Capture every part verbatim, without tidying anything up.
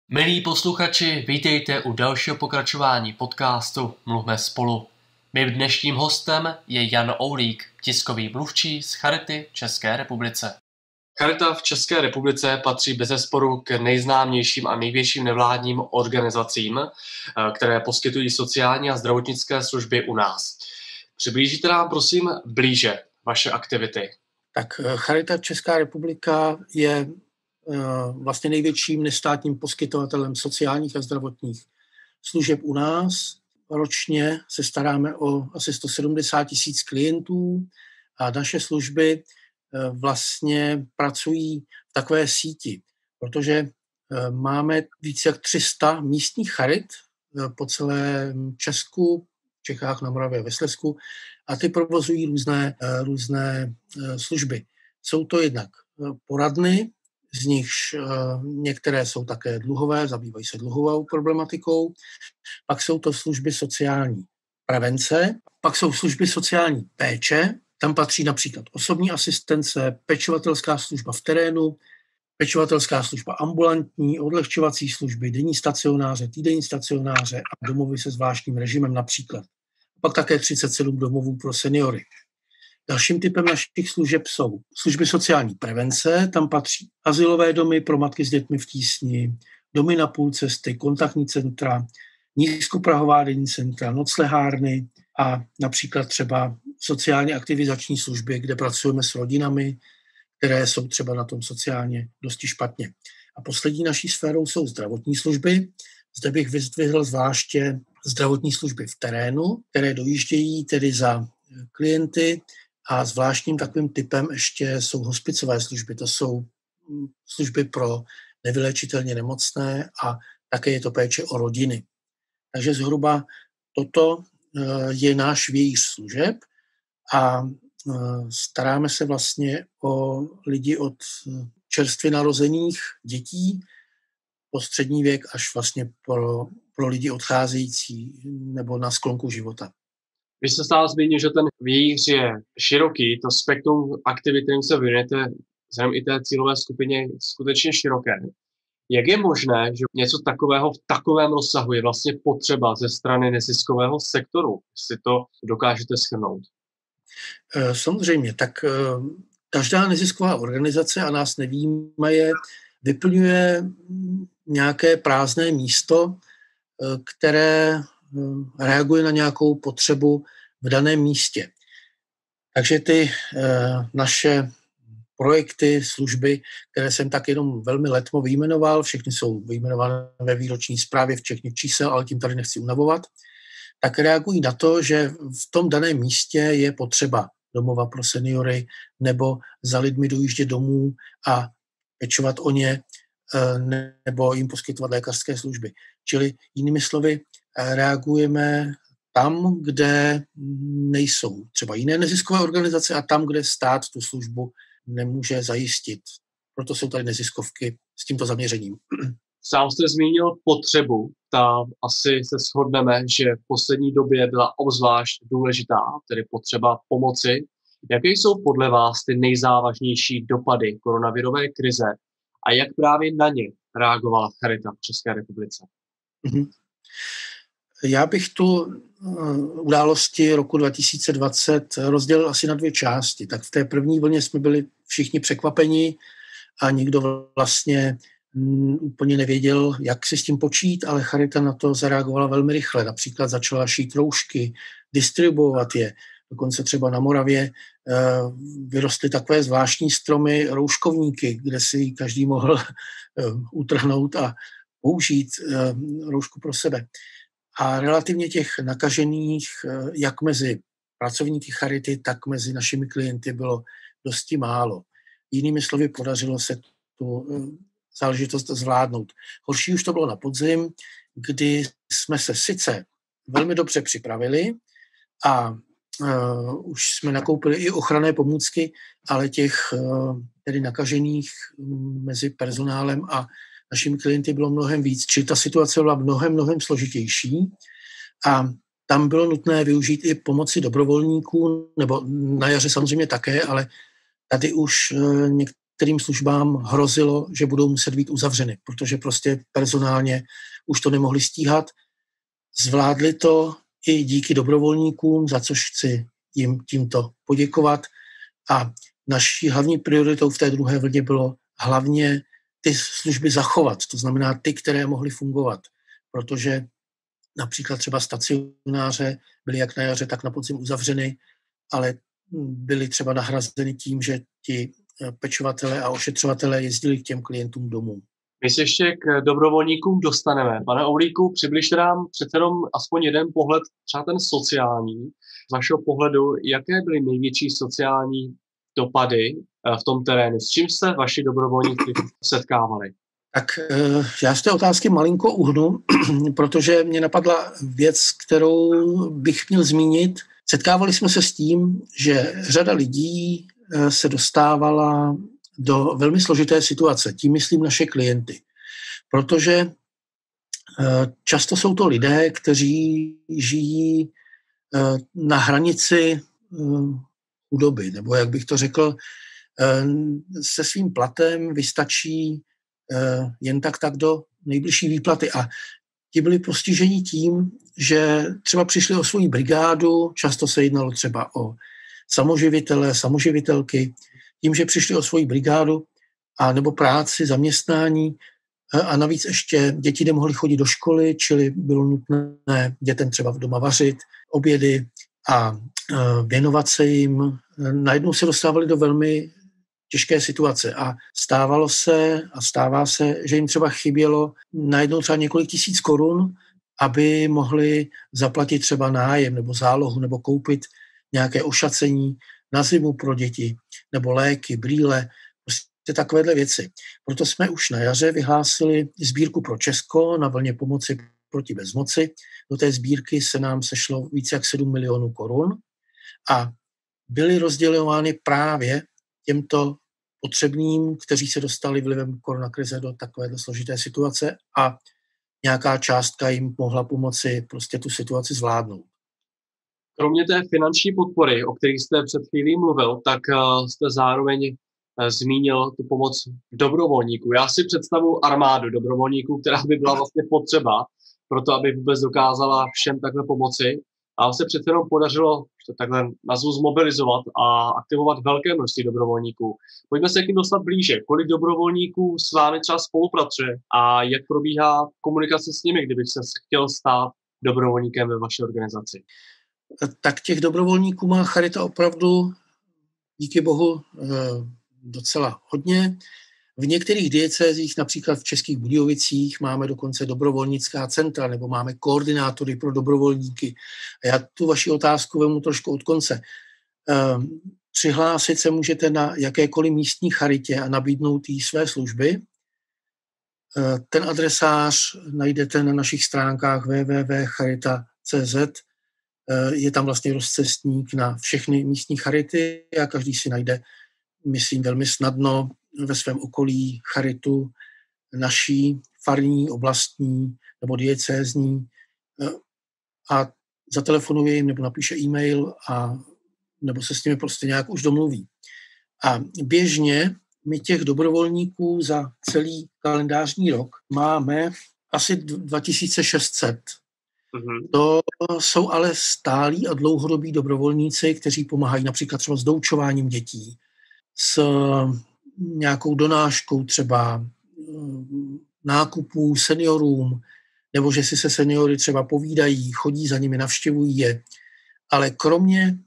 Milí posluchači, vítejte u dalšího pokračování podcastu Mluvme spolu. Mým dnešním hostem je Jan Oulík, tiskový mluvčí z Charity v České republice. Charita v České republice patří bezesporu k nejznámějším a největším nevládním organizacím, které poskytují sociální a zdravotnické služby u nás. Přiblížíte nám prosím blíže vaše aktivity. Tak Charita Česká republika je vlastně největším nestátním poskytovatelem sociálních a zdravotních služeb u nás. Ročně se staráme o asi sto sedmdesát tisíc klientů a naše služby vlastně pracují v takové síti, protože máme více jak tři sta místních charit po celém Česku, v Čechách, na Moravě, ve Slezsku a ty provozují různé, různé služby. Jsou to jednak poradny, z nichž některé jsou také dluhové, zabývají se dluhovou problematikou, pak jsou to služby sociální prevence, pak jsou služby sociální péče, tam patří například osobní asistence, pečovatelská služba v terénu, pečovatelská služba ambulantní, odlehčovací služby, denní stacionáře, týdenní stacionáře a domovy se zvláštním režimem například. Pak také třicet sedm domovů pro seniory. Dalším typem našich služeb jsou služby sociální prevence, tam patří azylové domy pro matky s dětmi v tísni, domy na půl cesty, kontaktní centra, nízkoprahová denní centra, noclehárny a například třeba sociálně aktivizační služby, kde pracujeme s rodinami, které jsou třeba na tom sociálně dosti špatně. A poslední naší sférou jsou zdravotní služby. Zde bych vyzdvihl zvláště zdravotní služby v terénu, které dojíždějí tedy za klienty, a zvláštním takovým typem ještě jsou hospicové služby. To jsou služby pro nevyléčitelně nemocné a také je to péče o rodiny. Takže zhruba toto je náš vějíř služeb a staráme se vlastně o lidi od čerstvě narozených dětí po střední věk až vlastně pro, pro lidi odcházející nebo na sklonku života. Vy jste stále zmínil, že ten vějíř je široký, to spektrum aktivit, kterým se věnujete, vzhledem i té cílové skupině, je skutečně široké. Jak je možné, že něco takového v takovém rozsahu je vlastně potřeba ze strany neziskového sektoru? Jestli to dokážete shrnout. Samozřejmě, tak každá nezisková organizace, a nás nevyjímaje, vyplňuje nějaké prázdné místo, které reaguje na nějakou potřebu v daném místě. Takže ty naše projekty, služby, které jsem tak jenom velmi letmo vyjmenoval, všechny jsou vyjmenované ve výroční zprávě, včetně čísel, ale tím tady nechci unavovat, tak reagují na to, že v tom daném místě je potřeba domova pro seniory nebo za lidmi dojíždět domů a pečovat o ně nebo jim poskytovat lékařské služby. Čili jinými slovy, reagujeme tam, kde nejsou třeba jiné neziskové organizace a tam, kde stát tu službu nemůže zajistit. Proto jsou tady neziskovky s tímto zaměřením. Sám jste zmínil potřebu. Ta asi se shodneme, že v poslední době byla obzvlášť důležitá, tedy potřeba pomoci. Jaké jsou podle vás ty nejzávažnější dopady koronavirové krize a jak právě na ně reagovala Charita v České republice? Mm-hmm. Já bych tu události roku dva tisíce dvacet rozdělil asi na dvě části. Tak v té první vlně jsme byli všichni překvapeni a nikdo vlastně úplně nevěděl, jak si s tím počít, ale Charita na to zareagovala velmi rychle. Například začala šít roušky, distribuovat je. Dokonce třeba na Moravě vyrostly takové zvláštní stromy, rouškovníky, kde si každý mohl utrhnout a použít roušku pro sebe. A relativně těch nakažených, jak mezi pracovníky Charity, tak mezi našimi klienty bylo dosti málo. Jinými slovy, podařilo se tu záležitost zvládnout. Horší už to bylo na podzim, kdy jsme se sice velmi dobře připravili a uh, už jsme nakoupili i ochranné pomůcky, ale těch uh, tedy nakažených mezi personálem a našimi klienty bylo mnohem víc, čili ta situace byla mnohem, mnohem složitější a tam bylo nutné využít i pomoci dobrovolníků, nebo na jaře samozřejmě také, ale tady už některým službám hrozilo, že budou muset být uzavřeny, protože prostě personálně už to nemohli stíhat. Zvládli to i díky dobrovolníkům, za což chci jim tímto poděkovat. A naší hlavní prioritou v té druhé vlně bylo hlavně ty služby zachovat, to znamená ty, které mohly fungovat, protože například třeba stacionáře byly jak na jaře, tak na podzim uzavřeny, ale byly třeba nahrazeny tím, že ti pečovatelé a ošetřovatelé jezdili k těm klientům domů. My se ještě k dobrovolníkům dostaneme. Pane Oulíku, přibližte nám přece jenom aspoň jeden pohled, třeba ten sociální. Z vašeho pohledu, jaké byly největší sociální dopady v tom terénu? S čím se vaši dobrovolníci setkávali? Tak já z té otázky malinko uhnu, protože mě napadla věc, kterou bych měl zmínit. Setkávali jsme se s tím, že řada lidí se dostávala do velmi složité situace. Tím myslím naše klienty. Protože často jsou to lidé, kteří žijí na hranici chudoby, nebo jak bych to řekl, se svým platem vystačí jen tak tak do nejbližší výplaty. A ti byli postiženi tím, že třeba přišli o svoji brigádu, často se jednalo třeba o samoživitele, samoživitelky, tím, že přišli o svoji brigádu a nebo práci, zaměstnání a navíc ještě děti nemohly chodit do školy, čili bylo nutné dětem třeba v doma vařit obědy a věnovat se jim. Najednou se dostávali do velmi těžké situace a stávalo se a stává se, že jim třeba chybělo najednou třeba několik tisíc korun, aby mohli zaplatit třeba nájem nebo zálohu nebo koupit nějaké ošacení na zimu pro děti nebo léky, brýle, prostě takovéhle věci. Proto jsme už na jaře vyhlásili sbírku pro Česko na vlně pomoci proti bezmoci. Do té sbírky se nám sešlo více jak sedm milionů korun a byly rozdělovány právě těmto potřebným, kteří se dostali vlivem koronakrize do takovéhle složité situace a nějaká částka jim mohla pomoci prostě tu situaci zvládnout. Kromě té finanční podpory, o které jste před chvílí mluvil, tak jste zároveň zmínil tu pomoc dobrovolníků. Já si představu armádu dobrovolníků, která by byla vlastně potřeba pro to, aby vůbec dokázala všem takhle pomoci. A se přece jenom podařilo, že takhle nazvu, zmobilizovat a aktivovat velké množství dobrovolníků. Pojďme se k ním dostat blíže. Kolik dobrovolníků s vámi třeba spolupracuje a jak probíhá komunikace s nimi, kdybych se chtěl stát dobrovolníkem ve vaší organizaci? Tak těch dobrovolníků má Charita opravdu, díky bohu, docela hodně. V některých diecézích, například v Českých Budějovicích, máme dokonce dobrovolnická centra nebo máme koordinátory pro dobrovolníky. A já tu vaši otázku vemu trošku od konce. Přihlásit se můžete na jakékoliv místní charitě a nabídnout jí své služby. Ten adresář najdete na našich stránkách w w w tečka charita tečka c z. Je tam vlastně rozcestník na všechny místní charity a každý si najde, myslím, velmi snadno ve svém okolí charitu naší, farní, oblastní nebo diecézní a zatelefonuje jim nebo napíše e-mail a nebo se s nimi prostě nějak už domluví. A běžně my těch dobrovolníků za celý kalendářní rok máme asi dva tisíce šest set. Mm-hmm. To jsou ale stálí a dlouhodobí dobrovolníci, kteří pomáhají například třeba s doučováním dětí, s nějakou donáškou třeba nákupů seniorům, nebo že si se seniory třeba povídají, chodí za nimi, navštěvují je. Ale kromě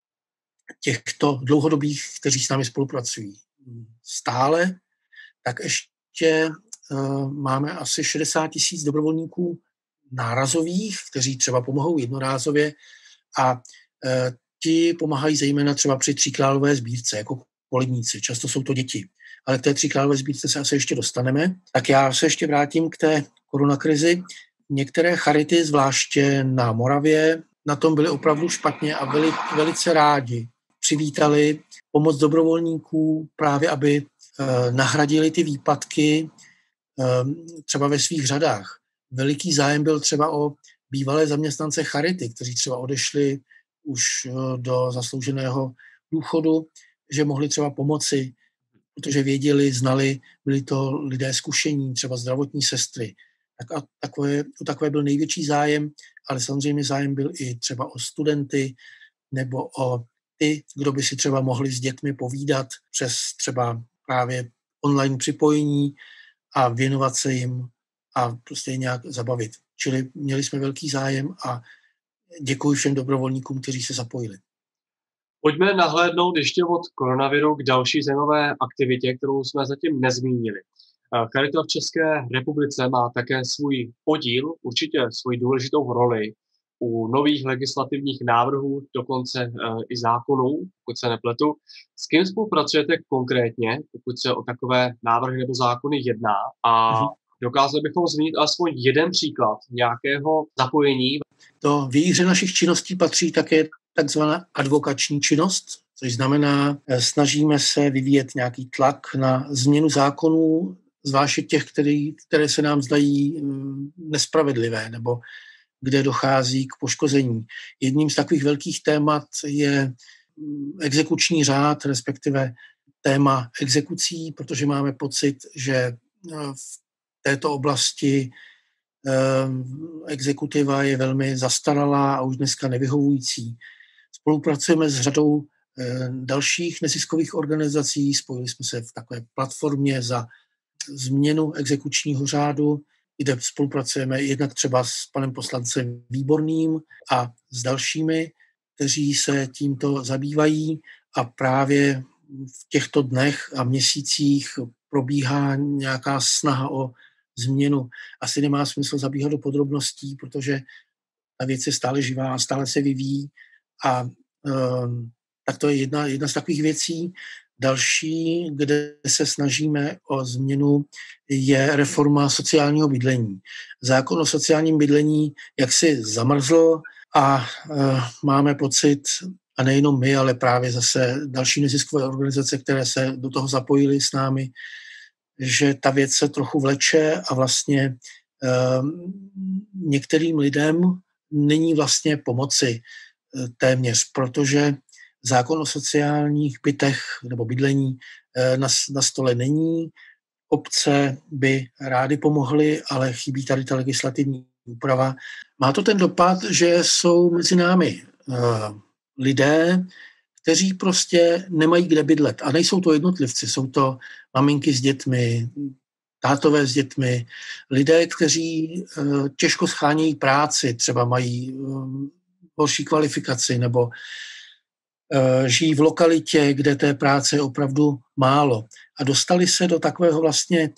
těchto dlouhodobých, kteří s námi spolupracují stále, tak ještě uh, máme asi šedesát tisíc dobrovolníků nárazových, kteří třeba pomohou jednorázově a uh, ti pomáhají zejména třeba při tříkrálové sbírce, jako koledníci. Často jsou to děti. Ale k té tříkrálové sbírce se asi ještě dostaneme. Tak já se ještě vrátím k té koronakrizi. Některé charity, zvláště na Moravě, na tom byly opravdu špatně a byli velice rádi. Přivítali pomoc dobrovolníků právě, aby eh, nahradili ty výpadky eh, třeba ve svých řadách. Veliký zájem byl třeba o bývalé zaměstnance charity, kteří třeba odešli už eh, do zaslouženého důchodu, že mohli třeba pomoci protože věděli, znali, byli to lidé zkušení, třeba zdravotní sestry. Tak a takové, o takové byl největší zájem, ale samozřejmě zájem byl i třeba o studenty nebo o ty, kdo by si třeba mohli s dětmi povídat přes třeba právě online připojení a věnovat se jim a prostě je nějak zabavit. Čili měli jsme velký zájem a děkuji všem dobrovolníkům, kteří se zapojili. Pojďme nahlédnout ještě od koronaviru k další zajímavé aktivitě, kterou jsme zatím nezmínili. Charita v České republice má také svůj podíl, určitě svoji důležitou roli u nových legislativních návrhů, dokonce e, i zákonů, pokud se nepletu. S kým spolupracujete konkrétně, pokud se o takové návrhy nebo zákony jedná? A dokázali bychom zmínit alespoň jeden příklad nějakého zapojení? Do vějíře našich činností patří také takzvaná advokační činnost, což znamená, snažíme se vyvíjet nějaký tlak na změnu zákonů, zvláště těch, který, které se nám zdají nespravedlivé nebo kde dochází k poškození. Jedním z takových velkých témat je exekuční řád, respektive téma exekucí, protože máme pocit, že v této oblasti exekutiva je velmi zastaralá a už dneska nevyhovující. Spolupracujeme s řadou dalších neziskových organizací, spojili jsme se v takové platformě za změnu exekučního řádu, kde spolupracujeme jednak třeba s panem poslancem Výborným a s dalšími, kteří se tímto zabývají a právě v těchto dnech a měsících probíhá nějaká snaha o změnu. Asi nemá smysl zabíhat do podrobností, protože ta věc je stále živá a stále se vyvíjí a um, tak to je jedna, jedna z takových věcí. Další, kde se snažíme o změnu, je reforma sociálního bydlení. Zákon o sociálním bydlení jaksi zamrzl a uh, máme pocit, a nejenom my, ale právě zase další neziskové organizace, které se do toho zapojily s námi, že ta věc se trochu vleče a vlastně uh, některým lidem není vlastně pomoci uh, téměř, protože zákon o sociálních bytech nebo bydlení na, na stole není. Obce by rády pomohly, ale chybí tady ta legislativní úprava. Má to ten dopad, že jsou mezi námi uh, lidé, kteří prostě nemají kde bydlet. A nejsou to jednotlivci, jsou to maminky s dětmi, tátové s dětmi, lidé, kteří uh, těžko schánějí práci, třeba mají uh, horší kvalifikaci nebo žijí v lokalitě, kde té práce je opravdu málo. A dostali se do takového vlastně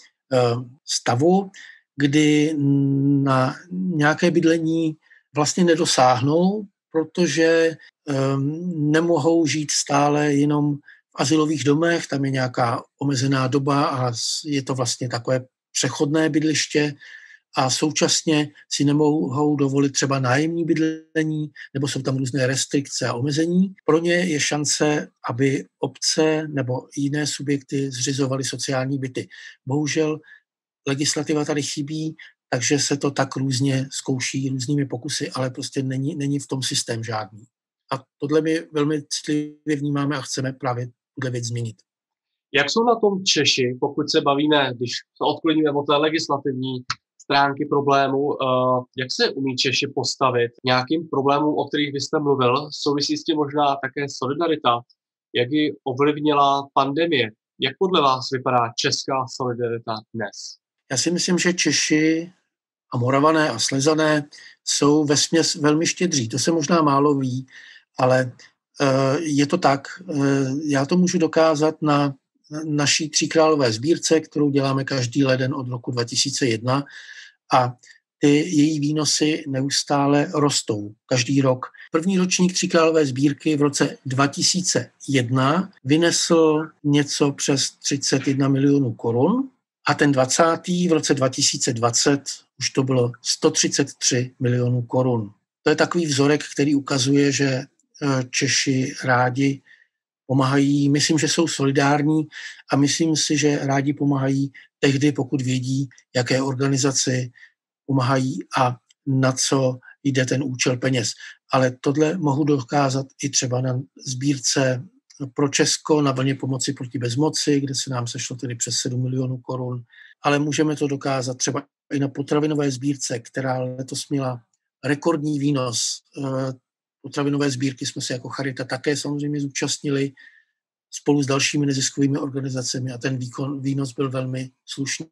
stavu, kdy na nějaké bydlení vlastně nedosáhnou, protože nemohou žít stále jenom v azylových domech, tam je nějaká omezená doba a je to vlastně takové přechodné bydliště, a současně si nemohou dovolit třeba nájemní bydlení, nebo jsou tam různé restrikce a omezení. Pro ně je šance, aby obce nebo jiné subjekty zřizovaly sociální byty. Bohužel legislativa tady chybí, takže se to tak různě zkouší různými pokusy, ale prostě není, není v tom systém žádný. A tohle my velmi citlivě vnímáme a chceme právě tuhle věc změnit. Jak jsou na tom Češi, pokud se bavíme, když se odkloníme od té legislativní stránky problému, jak se umí Češi postavit nějakým problémům, o kterých vy jste mluvil, souvisí s tím možná také solidarita, jak ji ovlivnila pandemie. Jak podle vás vypadá česká solidarita dnes? Já si myslím, že Češi a Moravané a Slezané jsou vesměs velmi štědří. To se možná málo ví, ale je to tak. Já to můžu dokázat na naší tříkrálové sbírce, kterou děláme každý leden od roku dva tisíce jedna a ty její výnosy neustále rostou každý rok. První ročník tříkrálové sbírky v roce dva tisíce jedna vynesl něco přes třicet jedna milionů korun a ten dvacátý v roce dva tisíce dvacet už to bylo sto třicet tři milionů korun. To je takový vzorek, který ukazuje, že Češi rádi pomáhají, myslím, že jsou solidární a myslím si, že rádi pomáhají tehdy, pokud vědí, jaké organizaci pomáhají a na co jde ten účel peněz. Ale tohle mohu dokázat i třeba na sbírce pro Česko na vlně pomoci proti bezmoci, kde se nám sešlo tedy přes sedm milionů korun, ale můžeme to dokázat třeba i na potravinové sbírce, která letos měla rekordní výnos. Potravinové sbírky jsme se jako Charita také samozřejmě zúčastnili spolu s dalšími neziskovými organizacemi a ten výkon, výnos byl velmi slušný.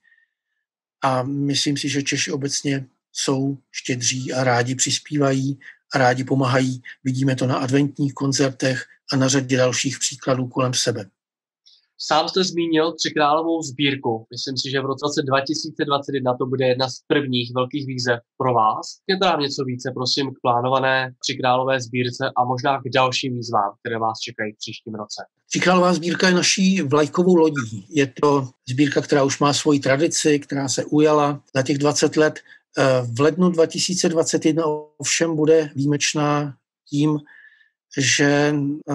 A myslím si, že Češi obecně jsou štědří a rádi přispívají a rádi pomáhají. Vidíme to na adventních koncertech a na řadě dalších příkladů kolem sebe. Sám jste zmínil Třikrálovou sbírku. Myslím si, že v roce dva tisíce dvacet jedna to bude jedna z prvních velkých výzev pro vás. Mějte nám něco více, prosím, k plánované Třikrálové sbírce a možná k dalším výzvám, které vás čekají v příštím roce. Třikrálová sbírka je naší vlajkovou lodí. Je to sbírka, která už má svoji tradici, která se ujala za těch dvacet let. V lednu dva tisíce dvacet jedna ovšem bude výjimečná tím, že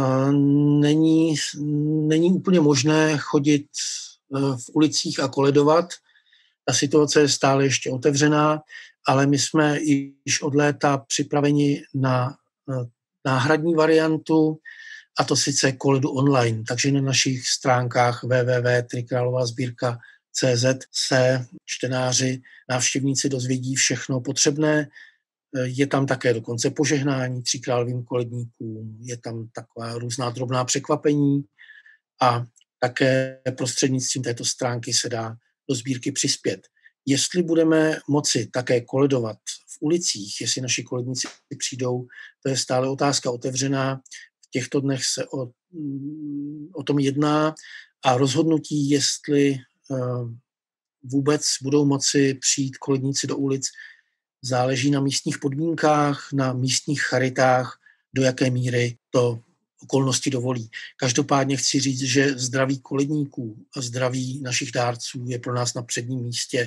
není, není úplně možné chodit v ulicích a koledovat. Ta situace je stále ještě otevřená, ale my jsme již od léta připraveni na náhradní variantu, a to sice koledu online. Takže na našich stránkách w w w tečka trikrálovasbírka tečka c z se čtenáři, návštěvníci dozvědí všechno potřebné. Je tam také dokonce požehnání třikrálovým koledníkům, je tam taková různá drobná překvapení a také prostřednictvím této stránky se dá do sbírky přispět. Jestli budeme moci také koledovat v ulicích, jestli naši koledníci přijdou, to je stále otázka otevřená. V těchto dnech se o, o tom jedná a rozhodnutí, jestli vůbec budou moci přijít koledníci do ulic, záleží na místních podmínkách, na místních charitách, do jaké míry to okolnosti dovolí. Každopádně chci říct, že zdraví koledníků a zdraví našich dárců je pro nás na předním místě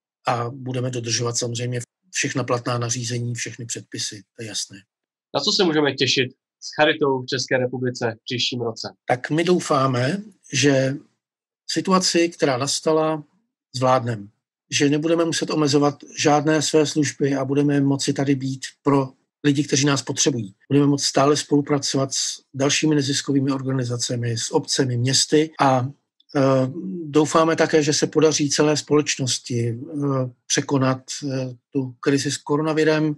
a budeme dodržovat samozřejmě všechna platná nařízení, všechny předpisy, to je jasné. Na co se můžeme těšit s Charitou v České republice v příštím roce? Tak my doufáme, že situaci, která nastala, zvládneme. Že nebudeme muset omezovat žádné své služby a budeme moci tady být pro lidi, kteří nás potřebují. Budeme moci stále spolupracovat s dalšími neziskovými organizacemi, s obcemi, městy a e, doufáme také, že se podaří celé společnosti e, překonat e, tu krizi s koronavirem,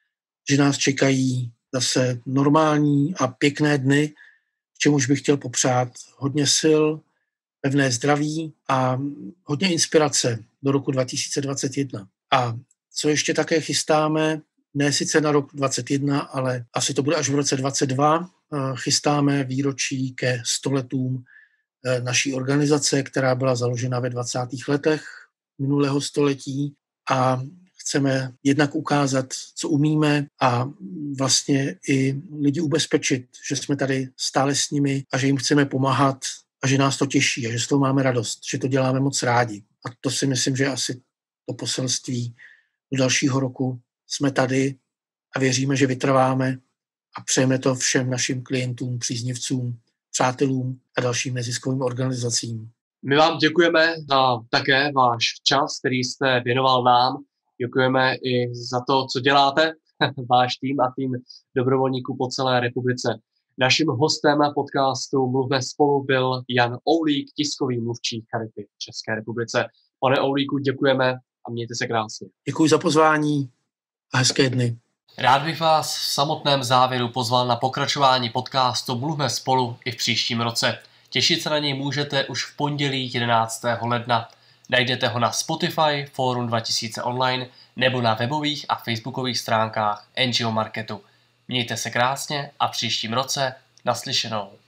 že nás čekají zase normální a pěkné dny, k čemuž bych chtěl popřát hodně sil, pevné zdraví a hodně inspirace do roku dva tisíce dvacet jedna. A co ještě také chystáme, ne sice na rok dvacet jedna, ale asi to bude až v roce dvacet dva, chystáme výročí ke sto letům naší organizace, která byla založena ve dvacátých letech minulého století a chceme jednak ukázat, co umíme a vlastně i lidi ubezpečit, že jsme tady stále s nimi a že jim chceme pomáhat a že nás to těší a že z toho máme radost, že to děláme moc rádi. A to si myslím, že je asi to poselství do dalšího roku. Jsme tady a věříme, že vytrváme a přejeme to všem našim klientům, příznivcům, přátelům a dalším neziskovým organizacím. My vám děkujeme za také váš čas, který jste věnoval nám. Děkujeme i za to, co děláte, váš tým a tým dobrovolníků po celé republice. Naším hostem podcastu Mluvme spolu byl Jan Oulík, tiskový mluvčí Charity v České republice. Pane Oulíku, děkujeme a mějte se krásně. Děkuji za pozvání a hezké dny. Rád bych vás v samotném závěru pozval na pokračování podcastu Mluvme spolu i v příštím roce. Těšit se na něj můžete už v pondělí jedenáctého ledna. Najdete ho na Spotify, Fórum dva tisíce online nebo na webových a facebookových stránkách N G O Marketu. Mějte se krásně a v příštím roce naslyšenou.